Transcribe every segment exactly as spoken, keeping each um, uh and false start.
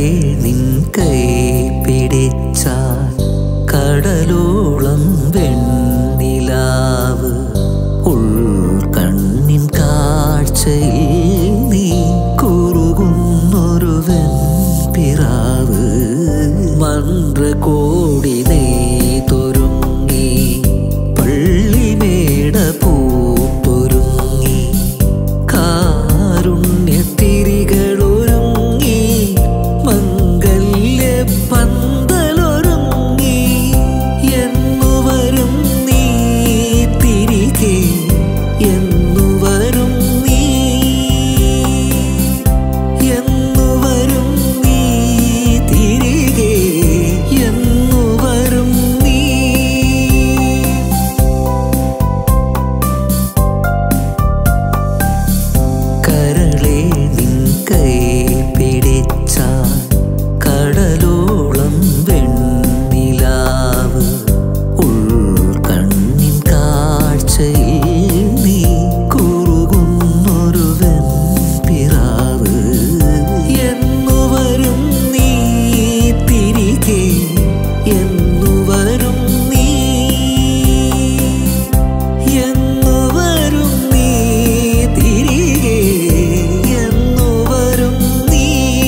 നിൻ കൈ പിടിച്ചാൽ കടലോളം വെണ്ണിലാവ് ഉൾക്കണ്ണിൻ കാഴ്ചയിൽ നീ കുറുകുന്നൊരു വെൺപിറാവ് മന്ത്രകോടി നെയ്തൊരുങ്ങി പള്ളിമേട പൂത്തൊരുങ്ങി കാരുണ്യത്തിരികളൊരുങ്ങി മംഗല്യ പന്തലൊരുങ്ങി എന്നുവരും നീ തിരികെ എന്നുവരും നീ എന്നുവരും നീ തിരികെ എന്നുവരും നീ കരളെ നിൻ കൈ പിടിച്ചാൽ കടലോളം വെണ്ണിലാവ് ഉൾക്കണ്ണിൻ കാഴ്ചയിൽ നീ കുറുകുന്നൊരു വെൺപിറാവ് എന്നുവരും നീ തിരികെ എന്നുവരും നീ എന്നുവരും നീ തിരികെ എന്നുവരും നീ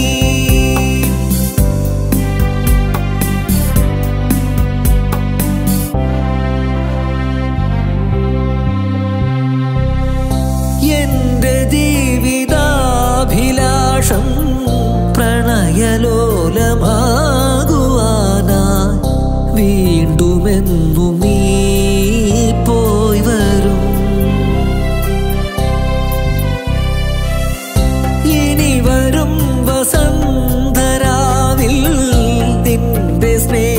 എന്റെ ജീവിതാഭിലാഷം പ്രണയലോലമാകുവാനായി വീണ്ടുമെന്നു നീ പോയി വരും ഇനി വരും വസന്തരാവിൽ നിന്റെ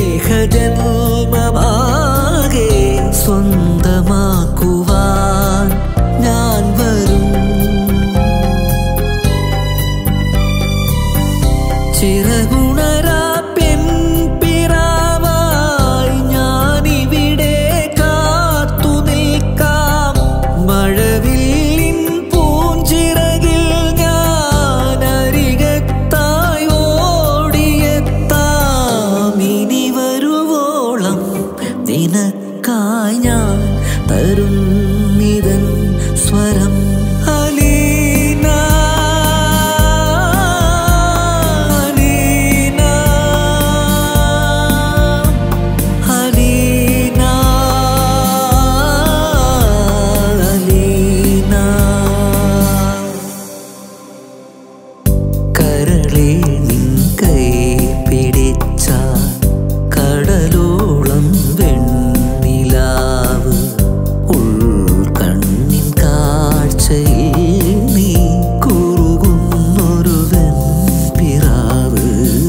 സ്നേഹജന്മമാകെ സ്വന്തമാക്കുവാൻ ഞാൻ വരും ചിറകുണരാ പെൺപിറാവായി ഞാനിവിടെ കാത്തു നിൽക്കാം മഴവില്ലിൻ പൂഞ്ചിറകിൽ ഞാൻ അരികത്തായി ഓടിയെത്താം ഇനി വരുവോളം നിനക്കായി ഞാൻ തരുന്നിതൻ സ്വരം അലീന അലീന അലീന അലീന കരളെ നിൻ കൈ പിടിച്ചാൽ കടലോളം വെണ്ണിലാവ് ഉൾക്കണ്ണിൻ കാഴ്ചയിൽ നീ കുറുകുന്നൊരു വെൺപിറാവ്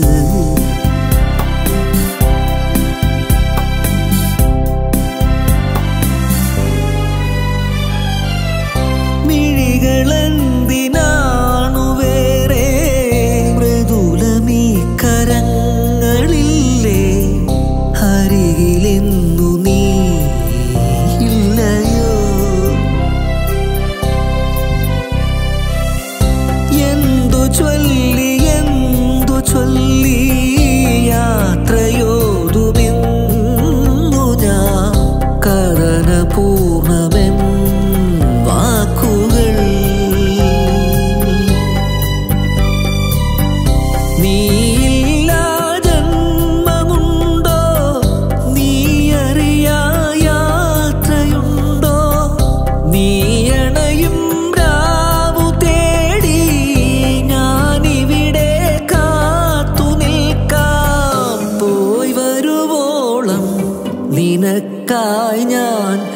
മിഴികളെന്തിനാണു വേറെ മൃദുലമീ കരങ്ങളില്ലേ അരികിലെന്നു നീ ഇല്ലയോ എന്തു ചൊല്ലി എന്തു ചൊല്ലി യാത്രയോതുമെന്നു ഞാൻ കഥനപൂർണമെൻ വാക്കുകൾ നീയില്ലാ ജന്മമുണ്ടോ നീ അറിയാ യാത്രയുണ്ടോ നീയണയും രാവു തേടി ഞാനിവിടെ കാത്തു നിൽക്കാം പോയി വരുവോളം നിനക്കായി ഞാൻ